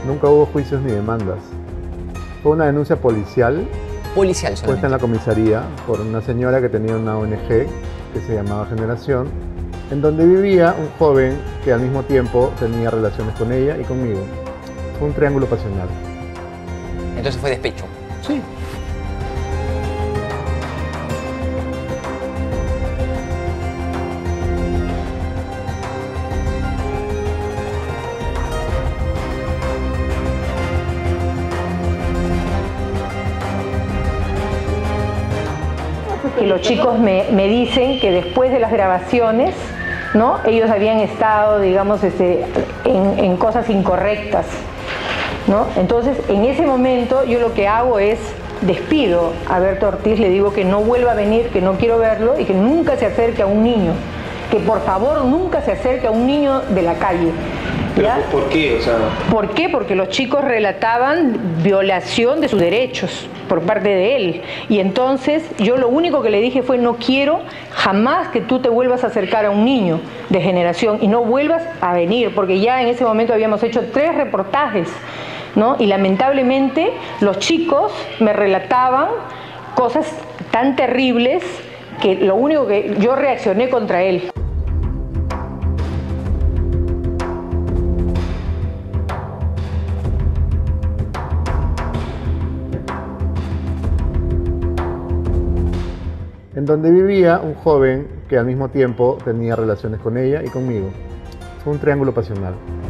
Nunca hubo juicios ni demandas. Fue una denuncia policial Policial puesta solamente. en la comisaría por una señora que tenía una ONG que se llamaba Generación, en donde vivía un joven que al mismo tiempo tenía relaciones con ella y conmigo. Fue un triángulo pasional. Entonces fue despecho. Sí. Que los chicos me dicen que después de las grabaciones, ¿no? Ellos habían estado, digamos, en cosas incorrectas, ¿no? Entonces, en ese momento, yo lo que hago es despido a Berto Ortiz, le digo que no vuelva a venir, que no quiero verlo y que nunca se acerque a un niño, que por favor nunca se acerque a un niño de la calle. ¿Pero ¿Ya? por qué? O sea, ¿Por qué? Porque los chicos relataban violación de sus derechos por parte de él. Y entonces yo lo único que le dije fue: no quiero jamás que tú te vuelvas a acercar a un niño de Generación y no vuelvas a venir, porque ya en ese momento habíamos hecho 3 reportajes, ¿no? Y lamentablemente los chicos me relataban cosas tan terribles que lo único que yo reaccioné contra él. En donde vivía un joven que al mismo tiempo tenía relaciones con ella y conmigo. Fue un triángulo pasional.